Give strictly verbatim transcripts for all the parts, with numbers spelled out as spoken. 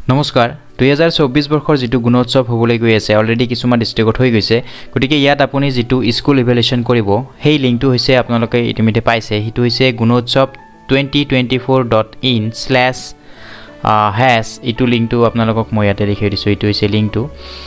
নমস্কাৰ দুই হাজাৰ চৌব্বিছ বৰ্ষৰ যেটো গুণোৎসৱ হ'বলৈ গৈ আছে অলৰেডি কিছুমান ডিস্ট্ৰিক্টত হৈ গৈছে গতিকে ইয়াত আপুনি যেটো স্কুল ইভালুয়েশন কৰিব সেই লিংকটো হৈছে আপোনালোকে ইতিমধ্যে পাইছে হিটো হৈছে gunotsav twenty twenty-four dot in slash hash ইটো লিংকটো আপোনালোকক মই ইয়াতে দেখাই দিছো ইটো হৈছে লিংকটো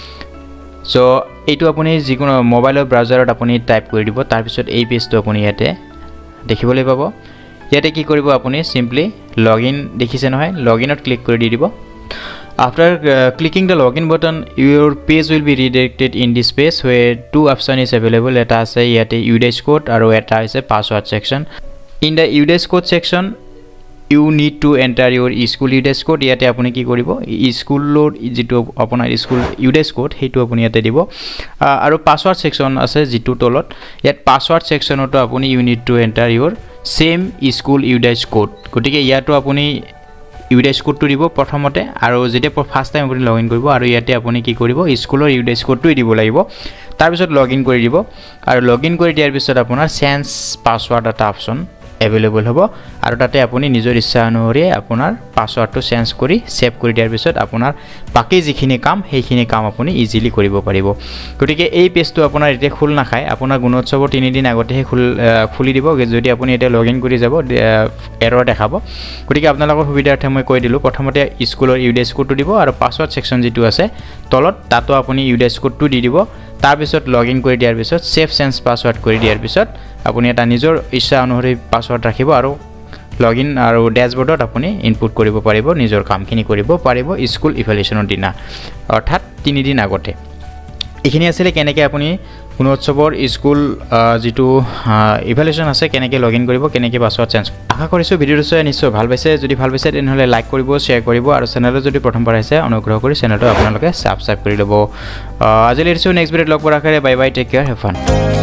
সো এইটো আপুনি যিকোনো মোবাইলৰ ব্ৰাউজাৰত আপুনি টাইপ কৰি দিব তাৰ পিছত এই পেজটো আপুনি ইয়াতে দেখিবলৈ পাব ইয়াতে কি কৰিব আপুনি সিম্পলি লগইন দেখিছে নহয় লগইনত ক্লিক কৰি দি দিব After uh, clicking the login button, your page will be redirected in this page where two options is available. Let us say yet a UDISE code or let us say password section. In the UDISE code section, you need to enter your school UDISE code. Yet apuni ki koribo school load jito apunar school UDISE code hetu apuni yate dibo. Aru password section ase jito tolot. Yet password section oto apuni you need to enter your same school UDISE code. Gotike yato apuni UDISE code to দিব প্ৰথমতে আৰু যেতে first time আপুনি login কৰিব আৰু ইয়াতে আপুনি কি কৰিব স্কুলৰ UDISE code টো দিব লাগিব তাৰ পিছত লগইন কৰি দিব আৰু লগইন কৰি দিয়াৰ পিছত আপোনাৰ চেঞ্জ পাসওয়াৰ্ড এটা অপচন अवेलेबल হ'ব আৰু তাতে আপুনি নিজৰ ইচ্ছা অনুসৰি আপোনাৰ পাসওয়াৰ্ডটো চেঞ্জ কৰি সেভ কৰি দিয়াৰ পিছত আপোনাৰ বাকি যিখিনি কাম সেইখিনি কাম আপুনি ইজিলি কৰিব পাৰিব গতিকে এই পেজটো আপোনাৰ এতে খুল নাখায় আপোনাৰ গুণোৎসৱৰ তিনি দিন আগতে খুল খুলি দিব যদি আপুনি এতে লগইন কৰি যাব এৰৰ দেখাব গতিকে আপোনালোকৰ সুবিধাৰ্থে মই কৈ দিলো প্ৰথমতে স্কুলৰ UDISE কোডটো দিব আৰু পাসওয়াৰ্ড সেকশন যেটো আছে তলত তাতো আপুনি UDISE কোডটো দি দিব তাৰ পিছত লগইন কৰি দিয়াৰ পিছত সেভ চেঞ্জ পাসওয়াৰ্ড কৰি দিয়াৰ পিছত আপুনি এটা নিজৰ ইচ্ছা অনুসৰি পাসওয়াৰ্ড ৰাখিব আৰু লগইন আৰু ড্যাশবোৰ্ডত আপুনি ইনপুট কৰিব পাৰিব নিজৰ কামখিনি কৰিব পাৰিব স্কুল ইভালুয়েশনৰ দিনা অৰ্থাৎ তিনি দিন আগতে এখিনি আছিল কেনেকৈ আপুনি গুণোৎসৱৰ স্কুল যেটো ইভালুয়েশন আছে কেনেকৈ লগইন কৰিব কেনেকৈ পাসওয়াৰ্ড চেঞ্জ আশা কৰিছো ভিডিওটো চাই নিশ্চয় ভাল পাইছে যদি ভাল পাইছে তেনহলে লাইক কৰিব শেয়াৰ কৰিব আৰু চেনেলটো যদি প্ৰথমবাৰ আহিছে অনুগ্ৰহ কৰি চেনেলটো আপোনালোকে সাবস্ক্ৰাইব কৰি ল'ব আজিলৈ এৰিছো নেক্সট ভিডিঅ'ত লগ পোৱাৰ আশাৰে bye bye take care have fun